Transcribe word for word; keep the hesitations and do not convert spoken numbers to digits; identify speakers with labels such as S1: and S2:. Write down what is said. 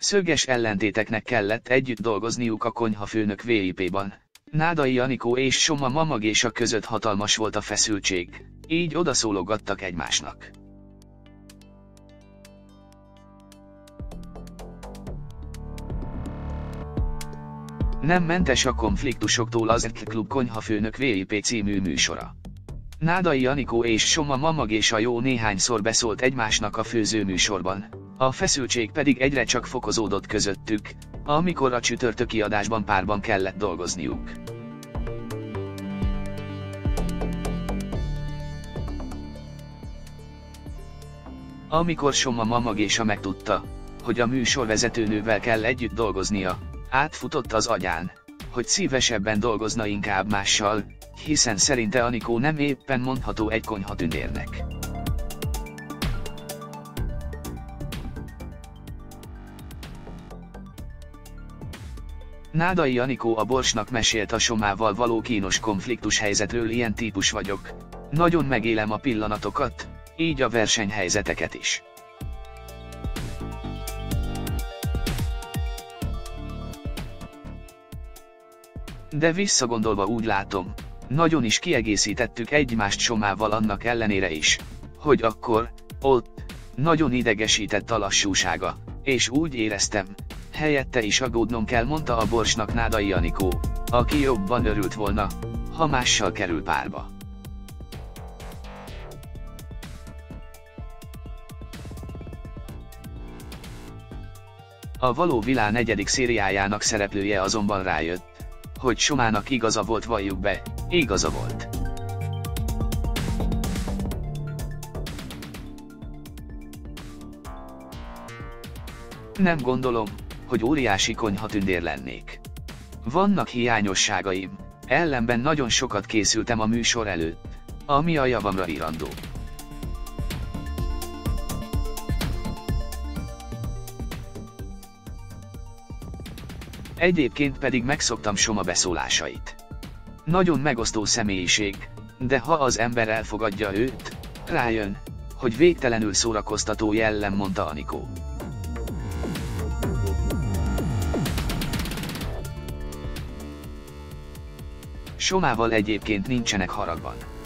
S1: Szöges ellentéteknek kellett együtt dolgozniuk a konyhafőnök vé i pé-ban. Nádai Anikó és Soma Mamagésa között hatalmas volt a feszültség, így odaszólogattak egymásnak. Nem mentes a konfliktusoktól az ETL Klub konyhafőnök vé i pé című műsora. Nádai Anikó és Soma Mamagésa jó néhányszor beszólt egymásnak a főzőműsorban, a feszültség pedig egyre csak fokozódott közöttük, amikor a csütörtöki adásban párban kellett dolgozniuk. Amikor Soma Mamagésa megtudta, hogy a műsorvezetőnővel kell együtt dolgoznia, átfutott az agyán, hogy szívesebben dolgozna inkább mással, hiszen szerinte Anikó nem éppen mondható egy konyhatündérnek. Nádai Anikó a Borsnak mesélt a Somával való kínos konfliktus helyzetről: ilyen típus vagyok. Nagyon megélem a pillanatokat, így a versenyhelyzeteket is. De visszagondolva úgy látom, nagyon is kiegészítettük egymást Somával annak ellenére is, hogy akkor, ott, nagyon idegesített a lassúsága, és úgy éreztem, helyette is aggódnom kell, mondta a Borsnak Nádai Anikó, aki jobban örült volna, ha mással kerül párba. A Való Világ negyedik szériájának szereplője azonban rájött, hogy Somának igaza volt, valljuk be, igaza volt. Nem gondolom, hogy óriási konyhatündér lennék. Vannak hiányosságaim, ellenben nagyon sokat készültem a műsor előtt, ami a javamra írandó. Egyébként pedig megszoktam Soma beszólásait. Nagyon megosztó személyiség, de ha az ember elfogadja őt, rájön, hogy végtelenül szórakoztató jellem, mondta Anikó. Somával egyébként nincsenek haragban.